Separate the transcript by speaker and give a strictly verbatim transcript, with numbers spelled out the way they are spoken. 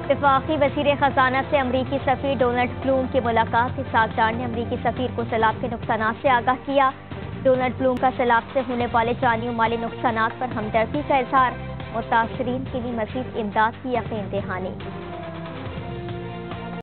Speaker 1: वफाकी वज़ीर ख़जाना से अमरीकी सफ़ीर डोनाल्ड ब्लूम की मुलाकात। इस्हाक़ ने अमरीकी सफ़ीर को सैलाब के नुकसानात से आगाह किया। डोनाल्ड ब्लूम का सैलाब से होने वाले जानी और माली नुकसानात पर हमदर्दी का इजहार। मुतासरीन के लिए मज़ीद इमदाद की यकीन दहानी।